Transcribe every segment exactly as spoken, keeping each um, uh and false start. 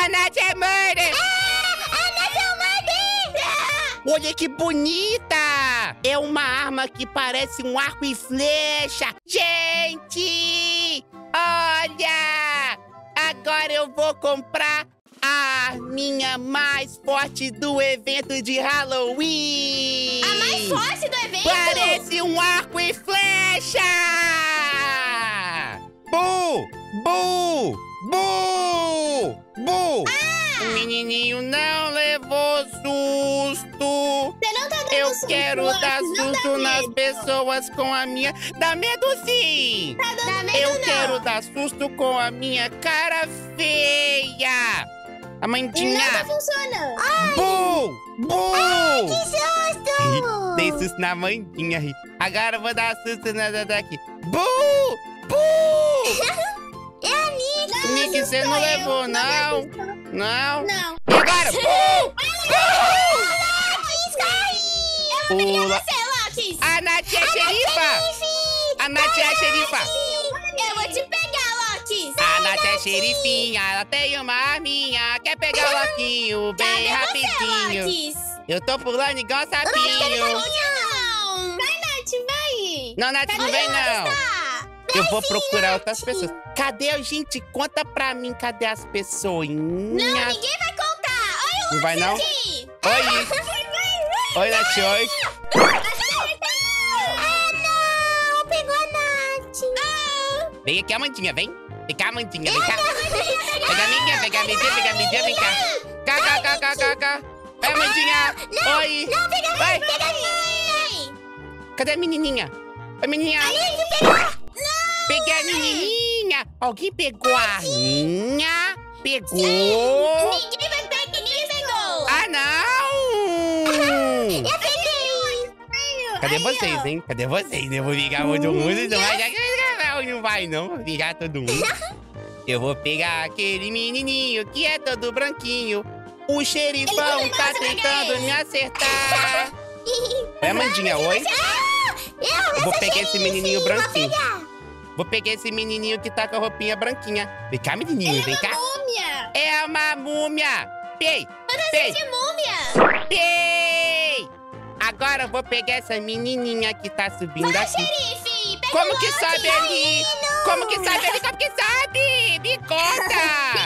A Nath é murder! Ah, a Nath é o murder! Olha que bonita! É uma arma que parece um arco e flecha. Gente! Olha! Agora eu vou comprar a arminha mais forte do evento de Halloween! A mais forte do evento? Parece um arco e flecha! Bu! Bu! Bu! Bu! Ah! O menininho não levou susto! Você não tá dando Eu susto, quero Loki, dar não susto dá nas medo. pessoas com a minha... Dá medo sim! Tá dando medo Eu não. quero dar susto com a minha cara feia! Amandinha! Não tá funcionando. Ai, Bu! Bu! que susto! Dei susto na Amandinha. Agora eu vou dar susto nessa daqui. Bu! Bu! É a Nick. Nick, você não levou, não? Não? Não. E agora? Bu! Loki, sai! Eu vou pegar Pula. você, Loki! A Nath é xerifa! A Nath é a xerifa! Eu vou te pegar, Loki! A Nath é xerifinha, ela tem uma arminha. Quer pegar o Loquinho bem rapidinho. Loki? Eu tô pulando igual sapinho. Não! Vai, Nath, vai! Não, Nath, não Cadê vem ela? não. Está? Eu vou Vai sim, procurar Nath. outras pessoas. Cadê a gente? Conta pra mim, cadê as Não, pessoinhas? ninguém vai contar! Olha o Não vai, Loki não? aqui! Oi. Oi, Nath, oi. Ah, não! Pegou a Nath! Ah. Vem aqui, Amandinha, vem. Vem cá, Amandinha, vem cá. Pega a minha, pega a minha, pega a minha, vem cá. Cá, cá, cá, cá, cá, cá. Vai, Amandinha. Não, Oi. não, pega a Vai. pega a minha! Cadê a menininha? A menininha. Peguei a menininha. Alguém pegou a arminha? Pegou. Ninguém vai pegar, ninguém pegou! Ah, não. Eu peguei! Cadê Aí, vocês, ó. hein? Cadê vocês? Eu vou ligar todo mundo. Não vai, não vai, não. Vou ligar todo mundo. Eu vou pegar aquele menininho que é todo branquinho. O xerifão Ele tá vai pegar tentando ele. me acertar. Oi, Amandinha, oi. Ah, eu, Eu vou sou pegar esse xerife, menininho vou branquinho. pegar. Vou pegar esse menininho que tá com a roupinha branquinha. Vem cá, menininho, vem cá. Múmia! É uma múmia. Pei, pei, De múmia! pei. Agora eu vou pegar essa menininha que tá subindo Vai, aqui. xerife! Pega Como o que Loki, sabe ali? menino. Como que sabe ali? Como que sabe? Me conta!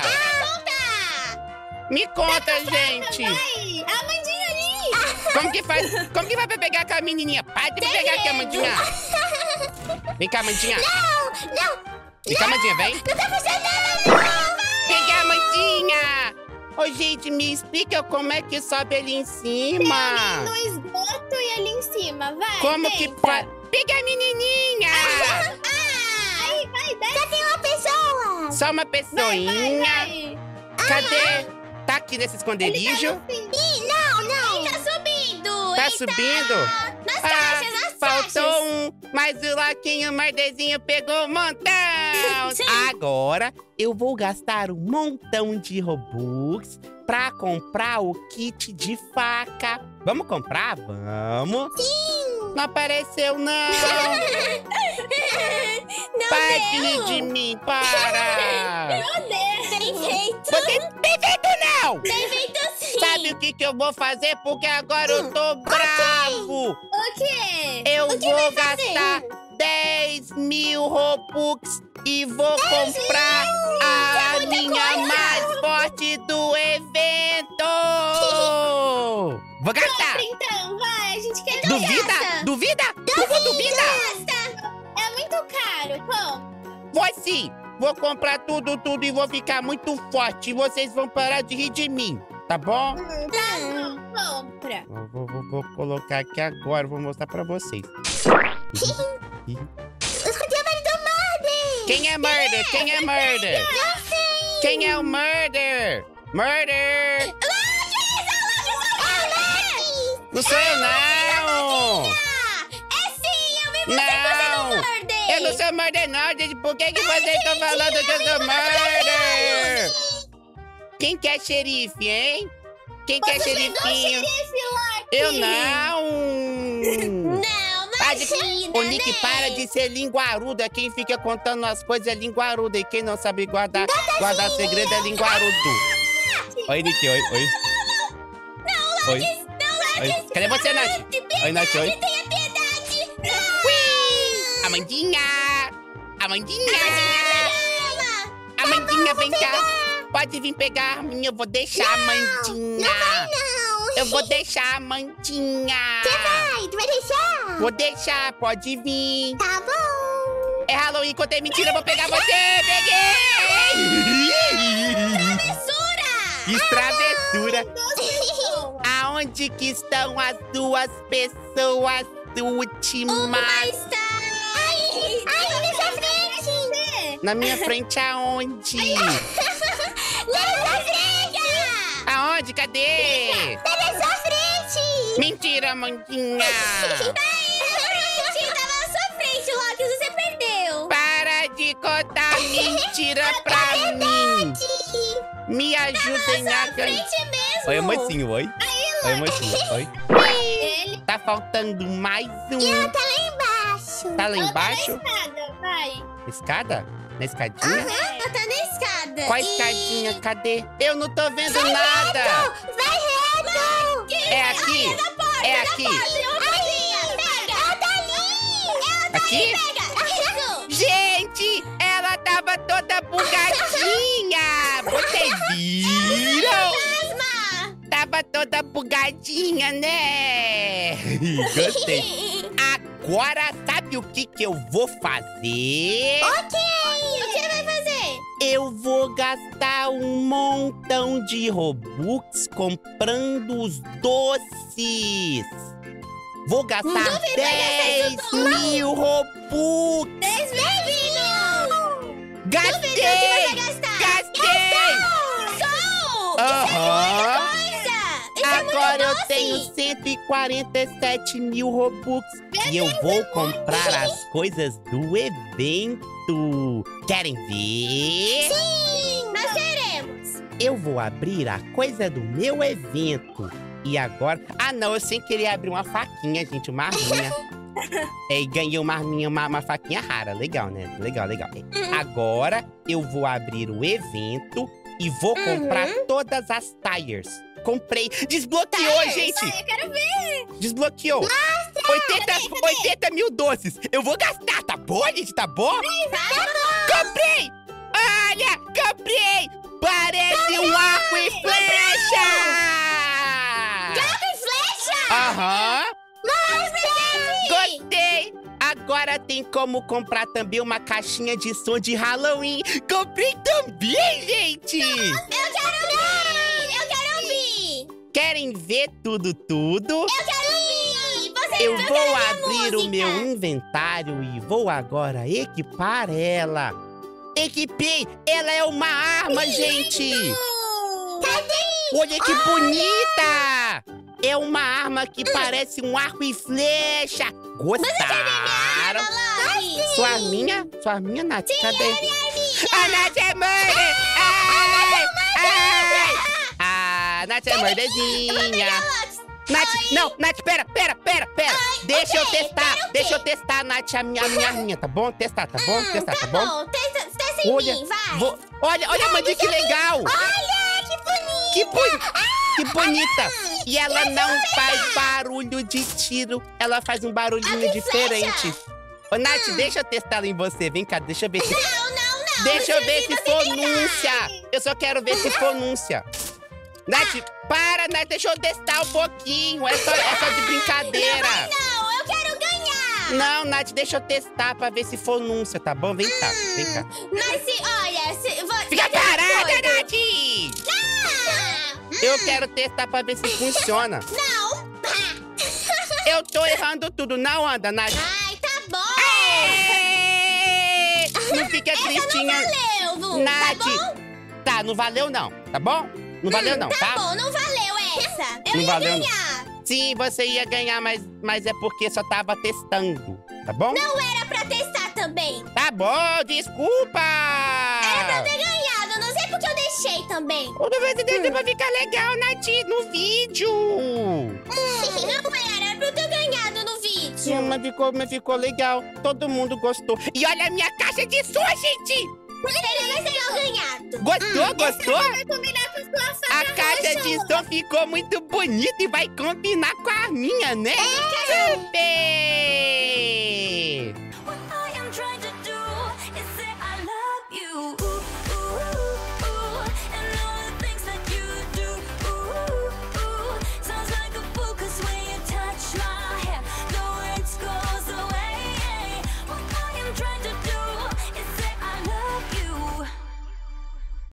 Conta! Me conta, gente! Vai! A Amandinha ali! Como que faz? Como que vai pra pegar com a menininha? Para de me pegar aqui, Amandinha! Vem cá, Amandinha! Não! Não! Vem cá, Amandinha, vem! Não tá funcionando, não! Vai! Peguei a Amandinha! Ô, gente, me explica como é que sobe ali em cima! Ali no esgoto e ali em cima, vai! Como que tenta. faz? Peguei a menininha! Ah! Vai, vai, desce! Já tem uma pessoa! Só uma Vai, vai, pessoinha! vai! Cadê? Tá aqui nesse esconderijo? Ih, não, não! Ele tá subindo! Tá Ele subindo? Nas Ah, caixas, nas faltou caixas! um, mas o Loquinho Mardezinho pegou um montão. Agora eu vou gastar um montão de Robux pra comprar o kit de faca. Vamos comprar? Vamos. Sim! Não apareceu, não. Não Para de deu! rir de mim, para. Não deu! Bem feito! Você tem feito, não. Bem feito sim! Sabe o que, que eu vou fazer? Porque agora eu tô bravo. O quê? Eu O que vou vai fazer? gastar dez mil Robux e vou comprar a muita minha coisa. mais forte do evento! Vou gastar! Compra, então, vai! A gente quer Duvida? gasta. Duvida? Tu vou duvida? Gasta! É muito caro, pô! Vou sim! Vou comprar tudo, tudo e vou ficar muito forte. E vocês vão parar de rir de mim, tá bom? Tá bom, compra! Vou, vou- vou- vou colocar aqui agora, vou mostrar pra vocês. Escutei a voz do Murder! Quem é Murder? Quem é Murder? Não sei! Quem é o Murder? Murder! Loki! Não sou eu, não! É sim! Eu vi você Não! fazendo Murder! Eu não sou Murder, não, gente. Por que, que vocês estão falando que eu sou Murder? Quem que é xerife, hein? Quem que é Você pegou o xerifinho? xerife, Loki! Eu não! Não, Para de- imagina, O Nick né? para de ser linguarudo. É quem fica contando as coisas é linguarudo. E quem não sabe guardar, guardar segredo é linguarudo. Oi, Nick, oi, oi. Não, Oi. Lodis, não, Oi. Lodis. Cadê você, Nath? Oi, Nath, oi. Tenha piedade. Não. Amandinha! Amandinha! Amandinha, Amandinha, vem cá. Pode vir pegar a minha, eu vou deixar a Amandinha. Não vai, não. Eu vou deixar a Amandinha. Você vai? Tu vai deixar? Vou deixar, pode vir. Tá bom. É Halloween, contei mentira, eu vou pegar você. Peguei! Travessura. Que travessura. Ai, Aonde que estão as duas pessoas últimas? uma está... Ai, ai, na sua frente. Na minha frente aonde? Lá na sua frente. Aonde? Cadê? Tá na sua frente. Mentira, Amandinha. Tá aí na frente. Tava na sua frente, Locke. Você perdeu. Para de contar mentira pra mim. Me ajudem a ganhar. Frente mesmo. Oi, mocinho, oi. Oi, mocinho, oi. Ele Tá faltando mais um. tá lá embaixo. Tá lá embaixo? Escada, vai. Escada? Na escadinha? Ela tá na escada. Qual E- escadinha? Cadê? Eu não tô vendo nada. Vai reto. É aqui? Ai, é da porta, É da aqui? porta. Ai, pega. Ela tá ali. Ela tá Aqui? ali, pega. Isso. Gente, ela tava toda bugadinha. Vocês viram? Fantasma. Tava toda bugadinha, né? Gostei. Agora, sabe o que que eu vou fazer? Ok. O que ele vai fazer? Eu vou gastar um montão de Robux comprando os doces. Vou gastar Duvido, vai gastar dez isso tudo. mil Robux. Dez mil. Gastei! Duvido que você vai gastar. Gastei! Gastou. Aham. Coisa. Isso é muito Agora eu doce. tenho cento e quarenta e sete mil Robux. E eu vou comprar as coisas do evento. Querem ver? Sim, nós queremos. Eu vou abrir a coisa do meu evento. E agora... Ah, não, eu sem querer abrir uma faquinha, gente, uma arminha. É, e ganhei uma arminha, uma, uma faquinha rara. Legal, né? Legal, legal. É. Agora eu vou abrir o evento e vou comprar todas as tires. Comprei. Desbloqueou, gente! Eu quero ver. Desbloqueou. oitenta, oitenta mil doces. Eu vou gastar, tá bom, gente? Tá bom? Comprei! Olha, comprei! Parece um arco e flecha! Arco e flecha. Aham. Nossa, Gostei! Agora tem como comprar também uma caixinha de som de Halloween. Comprei também, gente! eu quero ver. Eu quero ouvir. Querem ver tudo, tudo? Eu quero ouvir. Você Eu eu vou quero ver abrir o música. meu inventário e vou agora equipar ela. Equipei! Ela é uma arma, gente! Cadê? Olha que bonita! É uma arma que parece um arco e flecha. Gostaram? Lori. Sua arminha? Sua arminha, Nath? Cadê? A A Nath é mãe! Ai! Ai! A Nath é mordezinha! Nath, não, Nath, pera, pera, pera, pera! Deixa eu ok, testar, quero o deixa quê? eu testar, Nath, a minha, a minha arminha, tá bom? Testar, tá bom? Testar, tá bom? Testa, testa em Olha, mim, vai. vou- olha, olha, Amandinha, que legal! Olha, que bonito. Que, boni- que bonita! E ela não faz barulho de tiro, ela faz um barulhinho Arco e diferente. Ô, Nath, deixa eu testar ela em você, vem cá, deixa eu ver se... Não, não, não. Deixa eu ver se Você for tem núncia. verdade. Eu só quero ver se for núncia. Nath, para, Nath, deixa eu testar um pouquinho. É só, é só de brincadeira. Não, eu quero ganhar. Não, Nath, deixa eu testar pra ver se for núncia, tá bom? Vem cá, vem cá. Mas se, olha, se... Vou, Fica vai ser parada, doido. Nath! Ah, Eu quero testar pra ver se funciona. não. Eu tô errando tudo, não anda, Nath. Ai, tá bom. Ê! Não fica tristinha. Valeu, Vu. Nath. Tá bom? Tá, não valeu não, tá bom? Não valeu não, Tá tá? bom, não valeu essa. Eu Não ia valeu, não. ganhar. Sim, você ia ganhar, mas, mas é porque só tava testando, tá bom? Não era pra testar também. Tá bom, desculpa! Era pra ter ganhado. Eu não sei porque eu deixei também. Outra vez você deixa pra ficar legal, Nath, no vídeo! Não era, era pra eu ter ganhado no vídeo. Sim, mas ficou, mas ficou legal, todo mundo gostou. E olha a minha caixa de som, gente! Seria mais legal ganhado. Gostou, gostou? Vai combinar com sua fada A caixa roxa, de Lu. som ficou muito bonita e vai combinar com a minha, né? É. Super!